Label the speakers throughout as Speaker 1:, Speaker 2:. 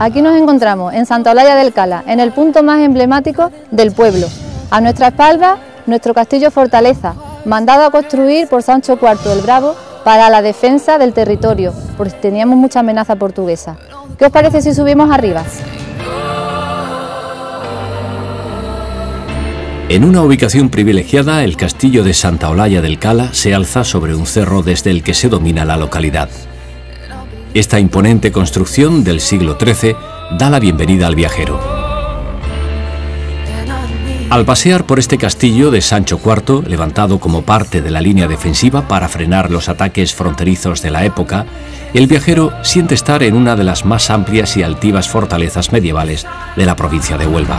Speaker 1: Aquí nos encontramos en Santa Olalla del Cala, en el punto más emblemático del pueblo. A nuestra espalda, nuestro castillo fortaleza, mandado a construir por Sancho IV el Bravo para la defensa del territorio, porque teníamos mucha amenaza portuguesa. ¿Qué os parece si subimos arriba?
Speaker 2: En una ubicación privilegiada, el castillo de Santa Olalla del Cala se alza sobre un cerro desde el que se domina la localidad. Esta imponente construcción del siglo XIII da la bienvenida al viajero. Al pasear por este castillo de Sancho IV, levantado como parte de la línea defensiva para frenar los ataques fronterizos de la época, el viajero siente estar en una de las más amplias y altivas fortalezas medievales de la provincia de Huelva.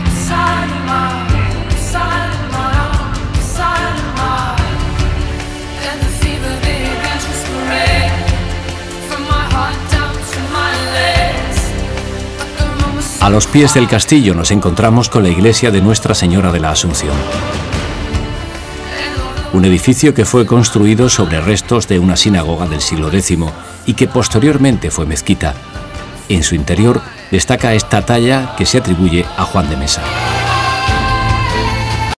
Speaker 2: A los pies del castillo nos encontramos con la iglesia de Nuestra Señora de la Asunción. Un edificio que fue construido sobre restos de una sinagoga del siglo X y que posteriormente fue mezquita. En su interior destaca esta talla que se atribuye a Juan de Mesa.